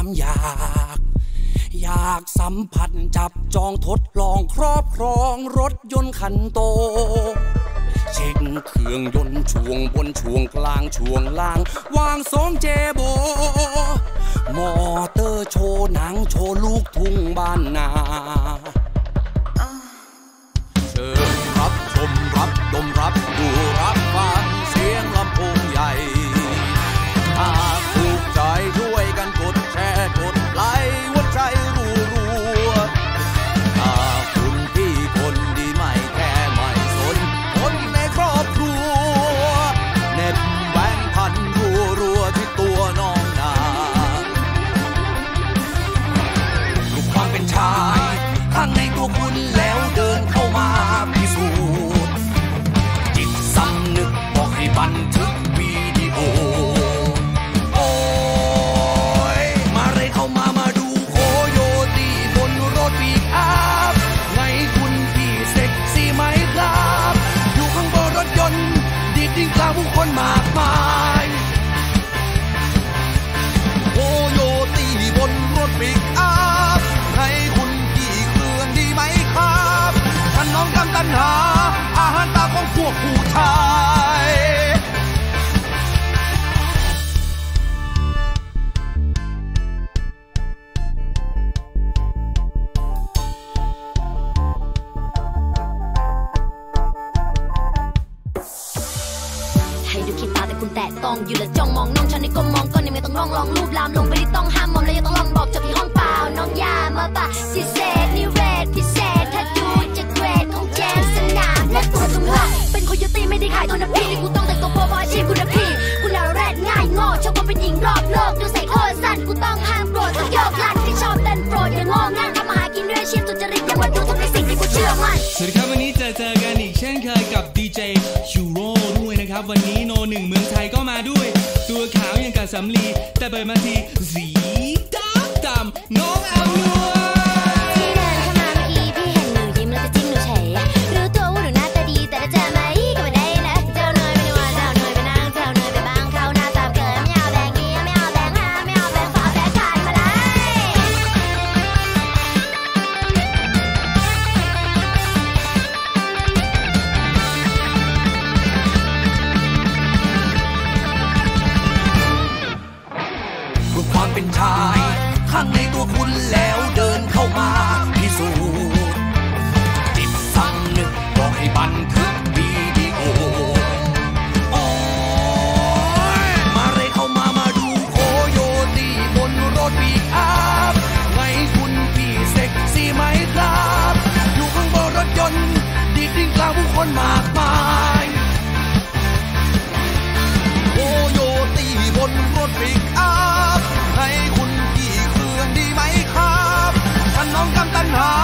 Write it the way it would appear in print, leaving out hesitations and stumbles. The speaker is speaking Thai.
อยากสัมผัสจับจองทดลองครอบครองรถยนต์คันโตเช็คเครื่องยนต์ช่วงบนช่วงกลางช่วงล่างวาง2 เจโบมอเตอร์โชว์หนังโชว์ลูกทุ่งบ้านนาเชิญรับชมรับดมรับดูรับฟังเสียงลำโพงใหญ่ถ้าถูกใจช่วยกันกดแชร์กดไลค์หัวใจรัวๆถ้าคุณพี่คนดีไม่แค่ไม่สนคนในครอบครัวเน็ตแบงค์พันรัวที่ตัวน้องนาลูกความเป็นชายข้างในตัวคุณแล้วเดินเข้ามาพิสูจน์จิตสำนึกบอกให้บันทึกวิดีโอโอ้ยมาเลยเข้ามาดูโคโยตี้บนรถปิกอัพไงคุณพี่เซ็กซี่ไหมครับอยู่ข้างบนรถยนต์ดีดดิ้งกลางผู้คนมากมายโคโยตี้บนรถปิกอัพไงคุณพี่เครื่องดีไหมครับท่านน้องกำตันหาอาหารตาของพวกผู้ชายให้ดูขี้ตาแต่คุณแตะต้องอยู่และจ้องมองน้องฉันในก้มมองก้อนยังไม่ต้องลองรูปลามลงไปที่ต้องห้ามมอมแล้วยังต้องลองบอกจบที่ห้องเปล่าน้องยามาปะสิเศษนิเวศพิเศษถ้าดูจะเกรดของแจมสนามและตัวจุงหลักเป็นโคโยตี้ไม่ได้ขายตัวนะพี่กูต้องแต่งตัวโปรบอาชีพกูนะพี่กูน่าแรดง่ายงอชอบความเป็นหญิงรอบโลกดูใส่โคตรสั้นกูต้องห้ามโกรธต้องโยกลัดที่ชอบเต้นโปรดอย่างงองันทำมาหากินด้วยอาชีพสุจริตอย่ามาดูทำในสิ่งที่กูเชื่อมันสวัสดีครับวันนี้เจอกันอีกเช่นเคยกับดีเจยูโรด้วยนะครับวันนี้โนหนึ่งเมืองไทยก็มาด้วยตัวขาวยังกับสำลีแต่เปิดมาทีสีดำน้องเอาหนัวที่เดินเข้ามาเมื่อกี้พี่เห็นหนูยิ้มแล้วจะจิ้มหนูเฉยรู้ตัวว่าหนูหน้าตาดีแต่ถ้าเจอไหมก็ไม่ได้นะเจ้าเนยไม่ได้ว่าเจ้าเนยไปนั่งเจ้าเนยไปบ้างเข้าหน้าตามเกินไม่เอาแบงนี้ไม่เอาแบงห้าไม่เอาแบงฝาแบงขาดมาเลยความเป็นชายข้างในตัวคุณแล้วเดินเข้ามาพิสูจน์จิตสำนึกบอกให้บันทึกวิดีโอโอ้ยมาเลยเข้ามาดูโคโยตี้บนรถปิกอัพไงคุณพี่เซ็กซี่ไหมครับอยู่ข้างบนรถยนต์ดีดดิ้งกลางผู้คนมากมายโคโยตี้บนรถปิกอัพให้คุณพี่เครื่องดีไหมครับท่านน้องกำตันหา